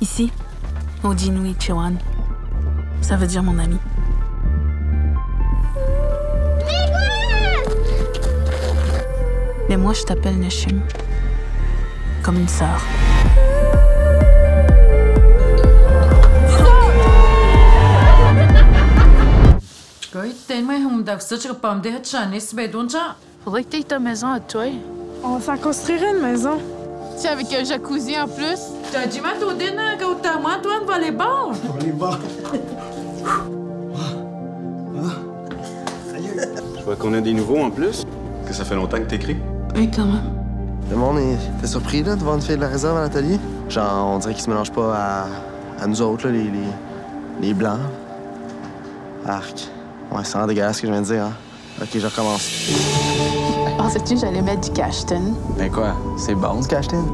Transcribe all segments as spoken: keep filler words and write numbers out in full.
Ici, au Jinui Chewan. Ça veut dire mon ami. Mais moi, je t'appelle Neshim. Comme une sœur. Faudrait que t'aies ta maison à toi. On s'en construirait une maison. Tu sais, avec un jacuzzi en plus. T'as dit ma toudine que t'as moi toi de volleyball. Volleyball. Je vois qu'on a des nouveaux en plus. Que ça fait longtemps que t'écris. Oui, quand même. Le monde était surpris là, de voir une fille de la réserve à l'atelier. Genre, on dirait qu'ils se mélangent pas à, à nous autres, là, les, les, les blancs. Arc. Ouais, c'est vraiment dégueulasse ce que je viens de dire, hein. OK, je recommence. Pensais-tu que j'allais mettre du Cashton? Ben quoi, c'est bon du Cashton?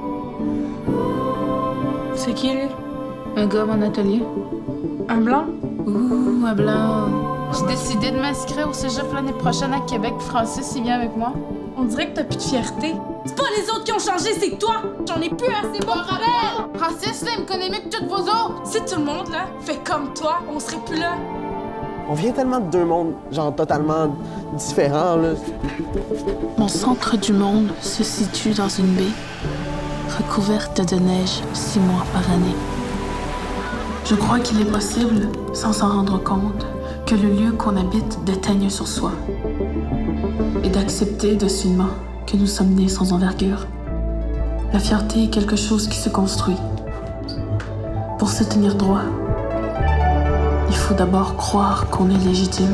C'est qui, lui? Un gars à mon atelier. Un blanc? Ouh, un blanc. J'ai décidé de m'inscrire au cégep l'année prochaine à Québec. Francis, il vient avec moi. On dirait que t'as plus de fierté. C'est pas les autres qui ont changé, c'est toi. J'en ai plus assez bon problème. Francis, là, il me connaît mieux que toutes vos autres. Si tout le monde, là, fait comme toi, on serait plus là. On vient tellement de deux mondes, genre totalement différents, là. Mon centre du monde se situe dans une baie, recouverte de neige six mois par année. Je crois qu'il est possible, sans s'en rendre compte, que le lieu qu'on habite déteigne sur soi. Et d'accepter docilement que nous sommes nés sans envergure. La fierté est quelque chose qui se construit. Pour se tenir droit, il faut d'abord croire qu'on est légitime.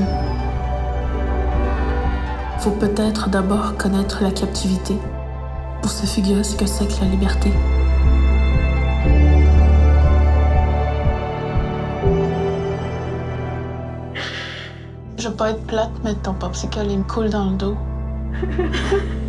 Faut peut-être d'abord connaître la captivité pour se figurer ce que c'est que la liberté. Je veux pas être plate, mais ton popsicle, il me coule dans le dos.